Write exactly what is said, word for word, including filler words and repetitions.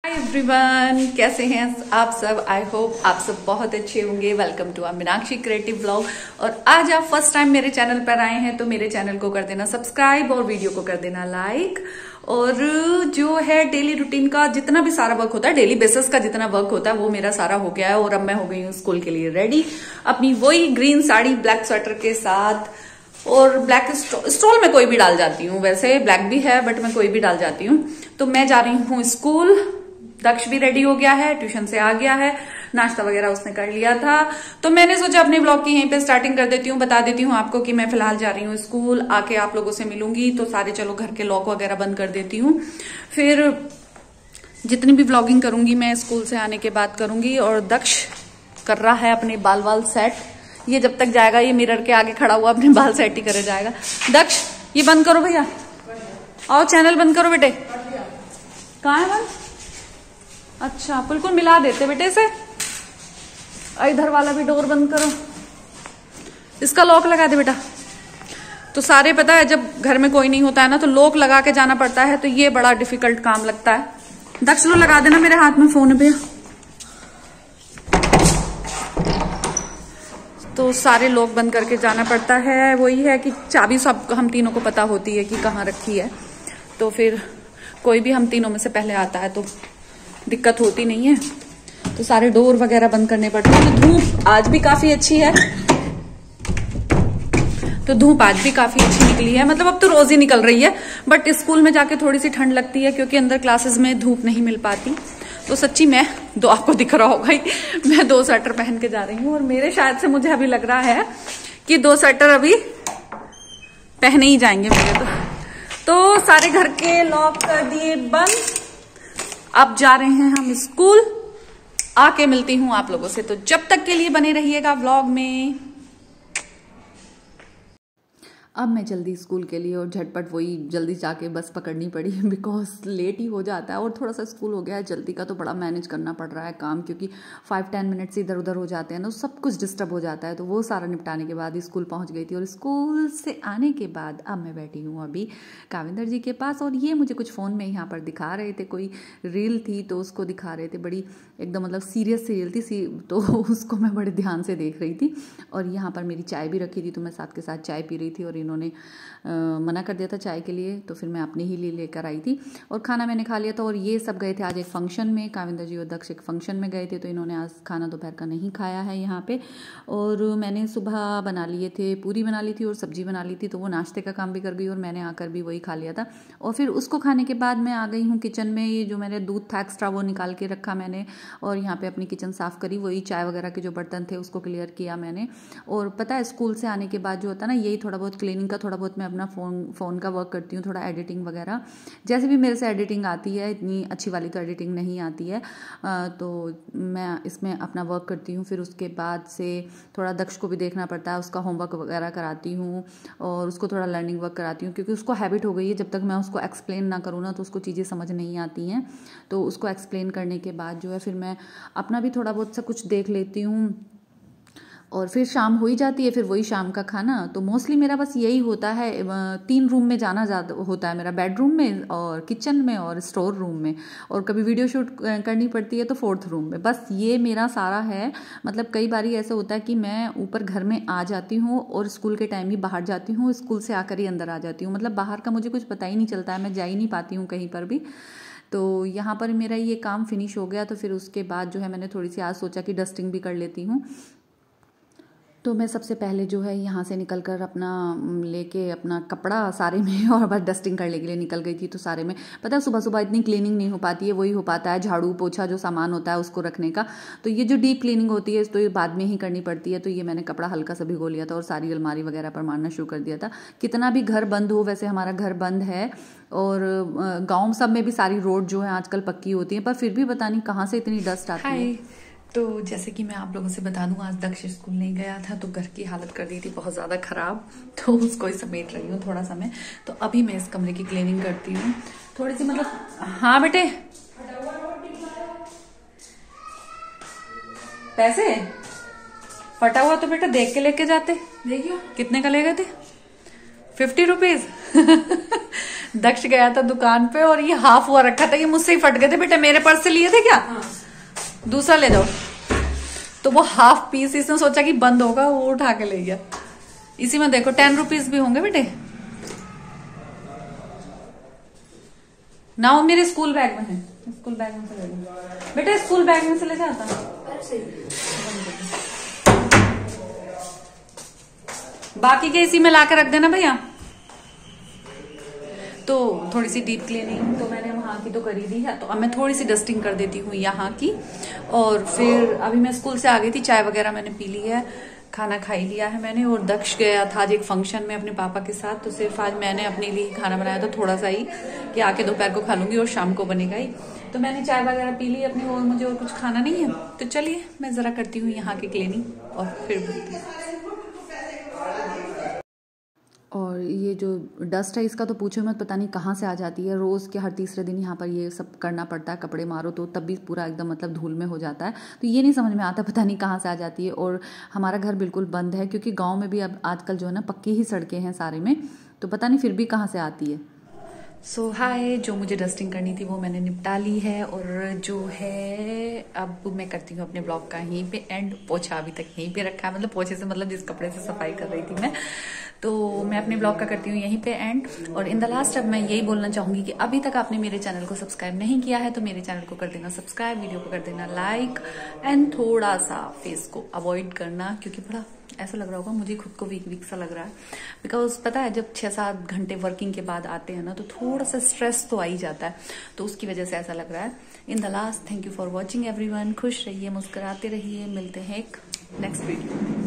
Everyone, कैसे हैं आप सब। आई होप आप सब बहुत अच्छे होंगे। Welcome to Meenakshi creative blog. और आज आप फर्स्ट टाइम मेरे चैनल पर आए हैं तो मेरे चैनल को कर देना सब्सक्राइब और वीडियो को कर देना लाइक। और जो है डेली रूटीन का जितना भी सारा वर्क होता है, डेली बेसिस का जितना वर्क होता है वो मेरा सारा हो गया है। और अब मैं हो गई हूँ स्कूल के लिए रेडी, अपनी वही ग्रीन साड़ी ब्लैक स्वेटर के साथ। और ब्लैक स्टोल में कोई भी डाल जाती हूँ, वैसे ब्लैक भी है बट मैं कोई भी डाल जाती हूँ। तो मैं जा रही हूँ स्कूल। दक्ष भी रेडी हो गया है, ट्यूशन से आ गया है, नाश्ता वगैरह उसने कर लिया था। तो मैंने सोचा अपने ब्लॉग की यहीं पे स्टार्टिंग कर देती हूँ। बता देती हूँ आपको कि मैं फिलहाल जा रही हूँ स्कूल, आके आप लोगों से मिलूंगी। तो सारे चलो घर के लॉक वगैरह बंद कर देती हूँ, फिर जितनी भी ब्लॉगिंग करूंगी मैं स्कूल से आने के बाद करूंगी। और दक्ष कर रहा है अपने बाल बाल सेट। ये जब तक जाएगा, ये मिरर के आगे खड़ा हुआ अपने बाल सेट ही करे जाएगा। दक्ष ये बंद करो भैया, आओ चैनल बंद करो बेटे। कहाँ है बंद? अच्छा बिल्कुल मिला देते बेटे से। इधर वाला भी डोर बंद करो, इसका लॉक लगा दे बेटा। तो सारे पता है जब घर में कोई नहीं होता है ना तो लॉक लगा के जाना पड़ता है, तो ये बड़ा डिफिकल्ट काम लगता है। दक्ष लो लगा देना, मेरे हाथ में फोन है भैया। तो सारे लॉक बंद करके जाना पड़ता है। वही है कि चाबी सब हम तीनों को पता होती है कि कहाँ रखी है, तो फिर कोई भी हम तीनों में से पहले आता है तो दिक्कत होती नहीं है। तो सारे डोर वगैरह बंद करने पड़ते हैं। तो धूप आज भी काफी अच्छी है, तो धूप आज भी काफी अच्छी निकली है। मतलब अब तो रोज ही निकल रही है, बट स्कूल में जाके थोड़ी सी ठंड लगती है क्योंकि अंदर क्लासेस में धूप नहीं मिल पाती। तो सच्ची मैं दो, आपको दिख रहा होगा ही, मैं दो स्वेटर पहन के जा रही हूँ। और मेरे शायद से मुझे अभी लग रहा है कि दो स्वेटर अभी पहने ही जाएंगे मेरे। तो तो सारे घर के लॉक कर दिए बंद। अब जा रहे हैं हम स्कूल, आके मिलती हूँ आप लोगों से। तो जब तक के लिए बने रहिएगा व्लॉग में। अब मैं जल्दी स्कूल के लिए और झटपट वही जल्दी जाके बस पकड़नी पड़ी बिकॉज लेट ही हो जाता है। और थोड़ा सा स्कूल हो गया है जल्दी का, तो बड़ा मैनेज करना पड़ रहा है काम, क्योंकि फाइव टेन मिनट से इधर उधर हो जाते हैं ना, सब कुछ डिस्टर्ब हो जाता है। तो वो सारा निपटाने के बाद स्कूल पहुंच गई थी। और स्कूल से आने के बाद अब मैं बैठी हूँ अभी काविंदर जी के पास। और ये मुझे कुछ फ़ोन में यहाँ पर दिखा रहे थे, कोई रील थी तो उसको दिखा रहे थे, बड़ी एकदम मतलब सीरियस सीरियल थी सी, तो उसको मैं बड़े ध्यान से देख रही थी। और यहाँ पर मेरी चाय भी रखी थी, तो मैं साथ के साथ चाय पी रही थी। और इन्होंने आ, मना कर दिया था चाय के लिए, तो फिर मैं अपने ही लिए लेकर आई थी। और खाना मैंने खा लिया था। और ये सब गए थे आज एक फंक्शन में, काविंदर जी और दक्ष एक फंक्शन में गए थे, तो इन्होंने आज खाना दोपहर का नहीं खाया है यहाँ पे। और मैंने सुबह बना लिए थे, पूरी बना ली थी और सब्जी बना ली थी, तो वो नाश्ते का काम भी कर गई और मैंने आकर भी वही खा लिया था। और फिर उसको खाने के बाद मैं आ गई हूँ किचन में। ये जो मेरे दूध था एक्स्ट्रा वो निकाल के रखा मैंने, और यहाँ पे अपनी किचन साफ करी, वही चाय वगैरह के जो बर्तन थे उसको क्लियर किया मैंने। और पता है स्कूल से आने के बाद जो होता है ना, यही थोड़ा बहुत क्लीनिंग का, थोड़ा बहुत मैं अपना फ़ोन फ़ोन का वर्क करती हूँ, थोड़ा एडिटिंग वगैरह। जैसे भी मेरे से एडिटिंग आती है, इतनी अच्छी वाली तो एडिटिंग नहीं आती है, तो मैं इसमें अपना वर्क करती हूँ। फिर उसके बाद से थोड़ा दक्ष को भी देखना पड़ता है, उसका होमवर्क वगैरह कराती हूँ और उसको थोड़ा लर्निंग वर्क कराती हूँ, क्योंकि उसको हैबिट हो गई है, जब तक मैं उसको एक्सप्लेन ना करूँ ना तो उसको चीज़ें समझ नहीं आती हैं। तो उसको एक्सप्लेन करने के बाद जो है फिर मैं अपना भी थोड़ा बहुत सा कुछ देख लेती हूँ। और फिर शाम हो ही जाती है, फिर वही शाम का खाना। तो मोस्टली मेरा बस यही होता है, तीन रूम में जाना ज़्यादा होता है मेरा, बेडरूम में और किचन में और स्टोर रूम में। और कभी वीडियो शूट करनी पड़ती है तो फोर्थ रूम में। बस ये मेरा सारा है। मतलब कई बारी ऐसा होता है कि मैं ऊपर घर में आ जाती हूँ और स्कूल के टाइम ही बाहर जाती हूँ, स्कूल से आकर ही अंदर आ जाती हूँ। मतलब बाहर का मुझे कुछ पता ही नहीं चलता है, मैं जा ही नहीं पाती हूँ कहीं पर भी। तो यहाँ पर मेरा ये काम फिनिश हो गया, तो फिर उसके बाद जो है मैंने थोड़ी सी आज सोचा कि डस्टिंग भी कर लेती हूँ। तो मैं सबसे पहले जो है यहाँ से निकल कर अपना लेके अपना कपड़ा सारे में और बस डस्टिंग करने के लिए निकल गई थी। तो सारे में पता है सुबह सुबह इतनी क्लीनिंग नहीं हो पाती है, वही हो पाता है झाड़ू पोछा जो सामान होता है उसको रखने का। तो ये जो डीप क्लीनिंग होती है तो ये बाद में ही करनी पड़ती है। तो ये मैंने कपड़ा हल्का सा भिगो लिया था और सारी अलमारी वगैरह पर मारना शुरू कर दिया था। कितना भी घर बंद हो, वैसे हमारा घर बंद है और गाँव सब में भी सारी रोड जो है आजकल पक्की होती है, पर फिर भी पता नहीं कहाँ से इतनी डस्ट आती है। तो जैसे कि मैं आप लोगों से बता दूं, आज दक्ष स्कूल नहीं गया था तो घर की हालत कर दी थी बहुत ज़्यादा ख़राब, तो उसको ही समेट रही हूँ थोड़ा सा मैं। तो अभी मैं इस कमरे की क्लीनिंग करती हूँ थोड़ी सी, मतलब हाँ बेटे पैसे फटा हुआ तो बेटा देख के लेके जाते। देखियो कितने का ले गए थे, फिफ्टी रुपीज दक्ष गया था दुकान पे और ये हाफ हुआ रखा था, ये मुझसे ही फट गए थे। बेटा मेरे पर्स से लिए थे क्या? हाँ। दूसरा ले जाओ। तो वो हाफ पीस इसने सोचा कि बंद होगा, वो उठा के ले गया। इसी में देखो टेन रुपीज भी होंगे बेटे ना, वो मेरे स्कूल बैग में है। स्कूल बैग में से ले लो बेटा, स्कूल बैग में से ले जाता। बाकी के इसी में लाकर रख देना भैया। तो थोड़ी सी डीप क्लीनिंग तो मैंने वहाँ की तो कर ही दी है, तो अब मैं थोड़ी सी डस्टिंग कर देती हूँ यहाँ की। और फिर अभी मैं स्कूल से आ गई थी, चाय वगैरह मैंने पी ली है, खाना खा ही लिया है मैंने। और दक्ष गया था आज एक फंक्शन में अपने पापा के साथ, तो सिर्फ आज मैंने अपने लिए खाना बनाया था थोड़ा सा ही, कि आके दोपहर को खा लूंगी और शाम को बनेगा ही। तो मैंने चाय वगैरह पी ली अपनी, और मुझे और कुछ खाना नहीं है। तो चलिए मैं जरा करती हूँ यहाँ की क्लीनिंग और फिर बोलती हूँ। और ये जो डस्ट है इसका तो पूछो मत, पता नहीं कहाँ से आ जाती है। रोज़ के हर तीसरे दिन यहाँ पर ये सब करना पड़ता है, कपड़े मारो तो तब भी पूरा एकदम मतलब धूल में हो जाता है। तो ये नहीं समझ में आता पता नहीं कहाँ से आ जाती है। और हमारा घर बिल्कुल बंद है, क्योंकि गांव में भी अब आजकल जो है ना पक्की ही सड़कें हैं सारे में, तो पता नहीं फिर भी कहाँ से आती है। सो so, हाय, जो मुझे डस्टिंग करनी थी वो मैंने निपटा ली है। और जो है अब मैं करती हूँ अपने ब्लॉग का यहीं पे एंड। पोछा अभी तक यहीं पे रखा है, मतलब पोछे से मतलब जिस कपड़े से सफाई कर रही थी मैं, तो मैं अपने ब्लॉग का करती हूँ यहीं पे एंड। और इन द लास्ट अब मैं यही बोलना चाहूंगी कि अभी तक आपने मेरे चैनल को सब्सक्राइब नहीं किया है तो मेरे चैनल को कर देना सब्सक्राइब, वीडियो को कर देना लाइक एंड थोड़ा सा फेस को अवॉइड करना, क्योंकि बड़ा ऐसा लग रहा होगा मुझे खुद को वीक वीक सा लग रहा है। बिकॉज पता है जब छह सात घंटे वर्किंग के बाद आते हैं ना तो थोड़ा सा स्ट्रेस तो आ ही जाता है, तो उसकी वजह से ऐसा लग रहा है। In the last thank you for watching everyone. खुश रहिए, मुस्कुराते रहिए, मिलते हैं एक नेक्स्ट वीडियो में।